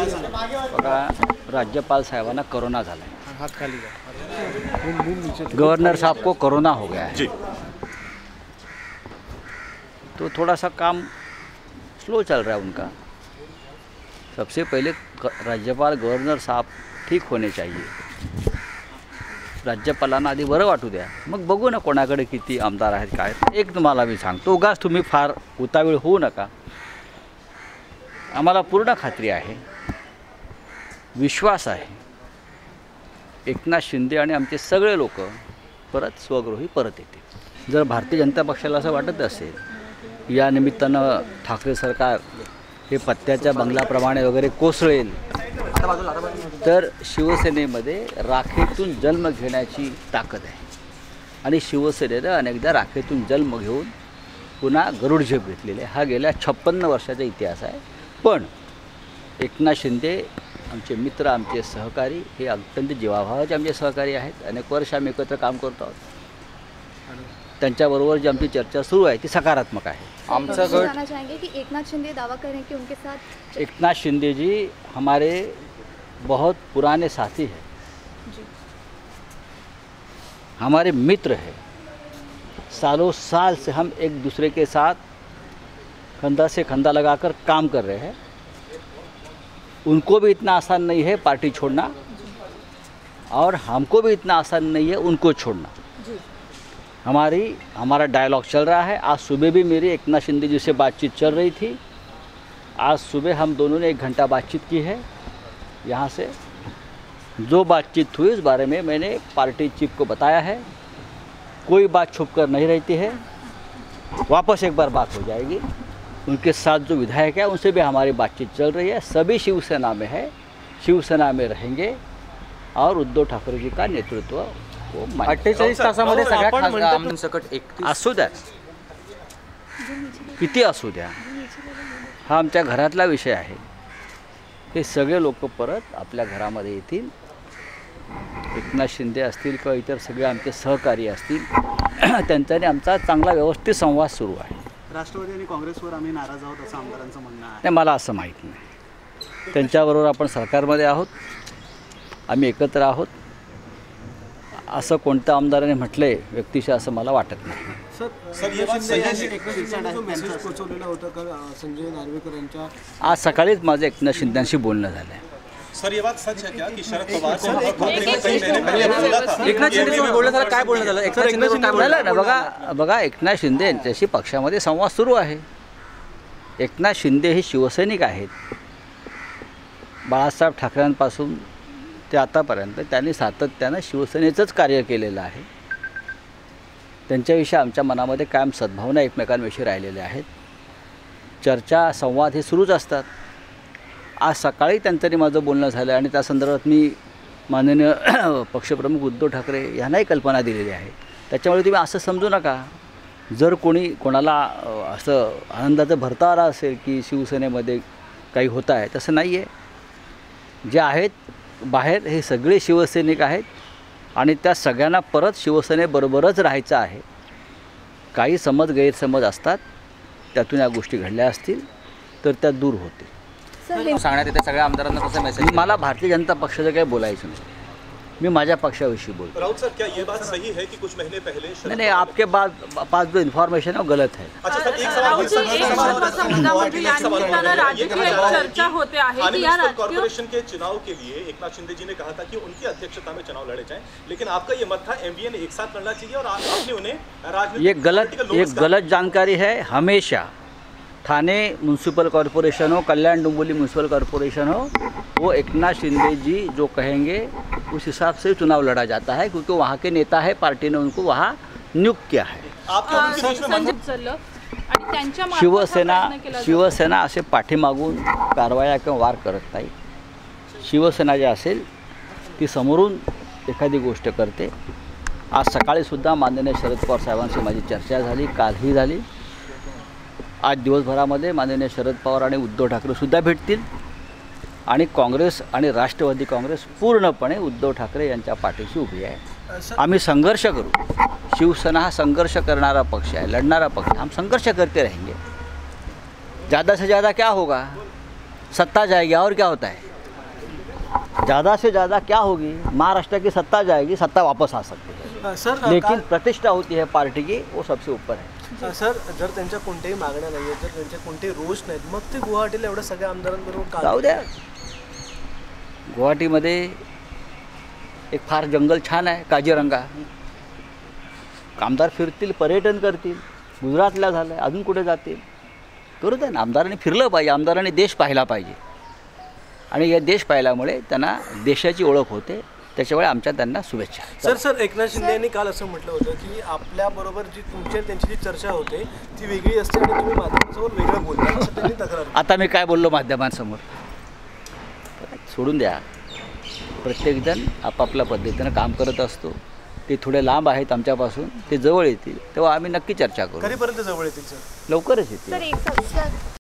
बघा, राज्यपाल साहबाना कोरोना झाला है, हाथ खाली का गवर्नर साहब को कोरोना हो गया है जी। तो थोड़ा सा काम स्लो चल रहा है उनका। सबसे पहले राज्यपाल गवर्नर साहब ठीक होणे चाहिए। राज्यपालांना आधी बरं वाटू द्या, मग बघू ना कोणाकडे किती आमदार आहेत काय। एक तुम्हाला मी सांगतो, उगाच तुम्ही फार उतावीळ होऊ नका। आम्हाला पूर्ण खात्री आहे, विश्वास आहे, एकनाथ शिंदे आणि आमचे सगळे लोक परत स्वगृही परत येतील। जर भारतीय जनता पक्षाला असं वाटत असेल या निमित्तानं ठाकरे सरकार हे पत्त्याच्या बंगल्याप्रमाणे वगैरे कोसळेल, तर शिवसेनेमध्ये राखेतून जन्म घेण्याची ताकद आहे आणि शिवसेनेनं अनेकदा राखेतून जन्म घेऊन पुन्हा गरुड झेप घेतलेले, हा गेल्या 56 वर्षाचा इतिहास आहे। पण एकनाथ शिंदे आमचे मित्र, आमचे सहकारी, हे अत्यंत जीवाभावाचे आमचे सहकारी आहेत। अनेक वर्ष आम्ही एकत्र काम करतो आहोत। त्यांच्याबरोबर जी आमची चर्चा सुरू आहे ती सकारात्मक आहे। आमचा गट जानना चाहेंगे कि एकनाथ शिंदे दावा कर रहे हैं कि उनके साथ एकनाथ शिंदे जी हमारे बहुत पुराने साथी हैं जी। हमारे मित्र हैं। सालों साल से हम एक दूसरे के साथ कंधा से कंधा लगाकर काम कर रहे हैं। उनको भी इतना आसान नहीं है पार्टी छोड़ना और हमको भी इतना आसान नहीं है उनको छोड़ना। हमारा डायलॉग चल रहा है। आज सुबह भी मेरी एकनाथ शिंदे जी से बातचीत चल रही थी। आज सुबह हम दोनों ने 1 घंटा बातचीत की है। यहाँ से जो बातचीत हुई उस बारे में मैंने पार्टी चीफ को बताया है। कोई बात छुप कर नहीं रहती है, वापस एक बार बात हो जाएगी। उनके साथ जो विधायक है उनसे भी हमारी बातचीत चल रही है। सभी शिवसेना में है, शिवसेना में रहेंगे और उद्धव ठाकरे जी का नेतृत्व वो 48 तासामध्ये सगळ्या खासदारांसकट 31 असू द्या, किती असू द्या, हा आमच्या घरातला विषय आहे। हे सगळे लोक परत आपल्या घरामध्ये येतील। एकनाथ शिंदे असतील किंवा इतर सगळे आमचे सहकारी असतील, त्यांच्याने आमचा चांगला व्यवस्थित संवाद सुरू आहे। राष्ट्रवादी आणि काँग्रेसवर आम्ही नाराज आहोत असं आमदारांचं म्हणणं आहे। नाही, मला असं माहीत नाही। त्यांच्याबरोबर आपण सरकारमध्ये आहोत, आम्ही एकत्र आहोत असं कोणत्या आमदाराने म्हटलंय व्यक्तिशः असं मला वाटत नाही। सर ये बात सही है जो मेसेज पोहोचवलेलं होतं का संजय नार्वेकर यांच्या आज सकाळीच माझं एकनाथ शिंदेशी बोलणं झालं आहे। सर ये बात सच है क्या कि शरद पवार से उद्धव ठाकरे ने कई महीने पहले बोला था एकनाथ शिंदेसोबत बोलणं झालं, काय बोलणं झालं? एकनाथ शिंदेसोबत काय बोलणं झालं ना, बघा एकनाथ शिंदे यांच्याशी पक्षामध्ये संवाद सुरू आहे। एकनाथ शिंदे हे शिवसैनिक आहेत। बाळासाहेब ठाकरेंपासून ते आतापर्यंत त्यांनी सातत्यानं शिवसेनेचंच कार्य केलेलं आहे। त्यांच्याविषयी आमच्या मनामध्ये कायम सद्भावना एकमेकांविषयी राहिलेल्या आहेत। चर्चा संवाद हे सुरूच असतात। आज सकाळी त्यांच्यानी माझं बोलणं झालं आणि त्या संदर्भात मी माननीय पक्षप्रमुख उद्धव ठाकरे यांनाही कल्पना दिलेली आहे। त्याच्यामुळे तुम्ही असं समजू नका, जर कोणाला असं आनंदाचं भरता आला असेल की शिवसेनेमध्ये काही होतं आहे, तसं नाही आहे। जे आहेत बाहेर हे सगळे शिवसैनिक आहेत आणि त्या सगळ्यांना परत शिवसेनेबरोबरच राहायचं आहे। काही गैरसमज असतात, त्यातून या गोष्टी घडल्या असतील तर त्या दूर होतील। सांगण्यात येते सगळ्या आमदारांना तसा मेसेज। मला भारतीय जनता पक्षाचं काही बोलायचं नाही, मी माझ्या पक्षाविषयी बोलतो। राउत सर, क्या ये बात सही है कि कुछ महीने पहले नहीं, आपके पास जो इन्फॉर्मेशन है वो गलत है। अच्छा सर, एक सवाल कॉर्पोरेशन के चुनाव के लिए एकनाथ शिंदे जी ने कहा था कि उनकी अध्यक्षता में चुनाव लड़े जाएं, लेकिन आपका ये मत था एमवीए ने एक साथ लड़ना चाहिए और आपने उन्हें राजनीतिक ये गलत जानकारी है। हमेशा थाने म्यूनसिपल कॉरपोरेशन हो, कल्याण डोंबिवली म्यूनसिपल कॉरपोरेशन हो, वो एकनाथ शिंदे जी जो कहेंगे उस हिसाब से चुनाव लड़ा जाता है, क्योंकि वहाँ के नेता है, पार्टी ने उनको वहाँ नियुक्त किया है। शिवसेना असे पाठीमागून कारवाया किंवा वार करत नाही। शिवसेना जे असेल ती समोरून एखादी गोष्ट करते। आज सकाळीसुद्धा माननीय शरद पवार साहेबांशी माझी चर्चा झाली, कालही झाली। आज दिवसभरामध्ये माननीय शरद पवार आणि उद्धव ठाकरेसुद्धा भेटतील आणि काँग्रेस आणि राष्ट्रवादी काँग्रेस पूर्णपणे उद्धव ठाकरे यांच्या पाठीशी उभी आहे। आम्ही संघर्ष करू। शिवसेना हा संघर्ष करणारा पक्ष है, लड़नारा पक्ष। हम संघर्ष करते रहेंगे। ज़्यादा से ज़्यादा क्या होगा, सत्ता जाएगी और क्या होता है। ज़्यादा से ज़्यादा क्या होगी, महाराष्ट्र की सत्ता जाएगी, सत्ता वापस आ सकती है, सर लेकिन प्रतिष्ठा होती है पार्टी की, वो सबसे ऊपर है. सर जर त्यांच्या कोणत्याही मागण्या नाही आहेत, जर त्यांचे कोणतेही रोष नाहीत, मग ते गुवाहाटीला एवढ्या सगळ्या आमदारांबरोबर का जाऊ द्या. गुवाहाटीमध्ये एक फार जंगल छान आहे, काझीरंगा. आमदार फिरतील, पर्यटन करतील. गुजरातला झालं, अजून कुठे जातील, करू द्या ना. आमदारांनी फिरलं पाहिजे, आमदारांनी देश पाहिला पाहिजे. आणि या देश पाहिल्यामुळे त्यांना देशाची ओळख होते. त्याच्यामुळे आमच्या त्यांना शुभेच्छा. सर एकनाथ शिंदे यांनी काल असं म्हटलं होतं की आपल्याबरोबर जी त्यांची जी चर्चा होते ती वेगळी असते आणि तुम्ही माध्यमांसमोर वेगळं बोलता, असं त्यांनी तक्रार. आता मी काय बोललो माध्यमांसमोर, सोडून द्या. प्रत्येकजण आपापल्या पद्धतीनं काम करत असतो. ते थोडे लांब आहेत आमच्यापासून, ते जवळ येतील तेव्हा आम्ही नक्की चर्चा करू. कधीपर्यंत जवळ येतील सर? लवकरच येतील. सर एक